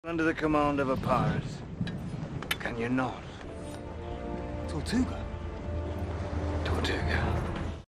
Under the command of a pirate. Can you not? Tortuga? Tortuga.